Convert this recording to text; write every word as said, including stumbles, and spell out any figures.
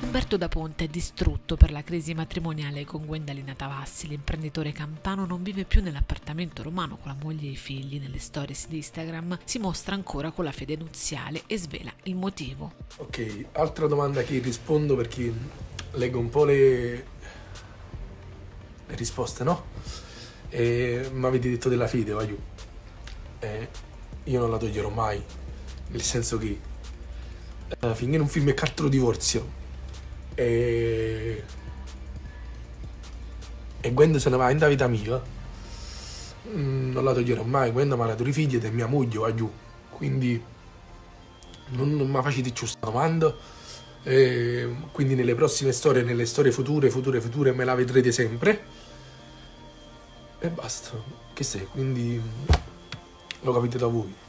Umberto da Ponte è distrutto per la crisi matrimoniale con Gwendalina Tavassi. L'imprenditore campano non vive più nell'appartamento romano con la moglie e i figli. Nelle stories di Instagram si mostra ancora con la fede nuziale e svela il motivo. Ok, altra domanda che rispondo perché leggo un po' le, le risposte, no? E mi avete detto della fede, voglio. Eh, io non la toglierò mai, nel senso che eh, finché non firmi carta divorzio e e Gwenda se ne va in da vita mia, mm, non la toglierò mai. Gwenda mi ha dato i figli ed è mia moglie, va giù, quindi non, non mi facete più questa domanda. E quindi nelle prossime storie, nelle storie future, future, future me la vedrete sempre e basta, che sei, quindi lo capite da voi.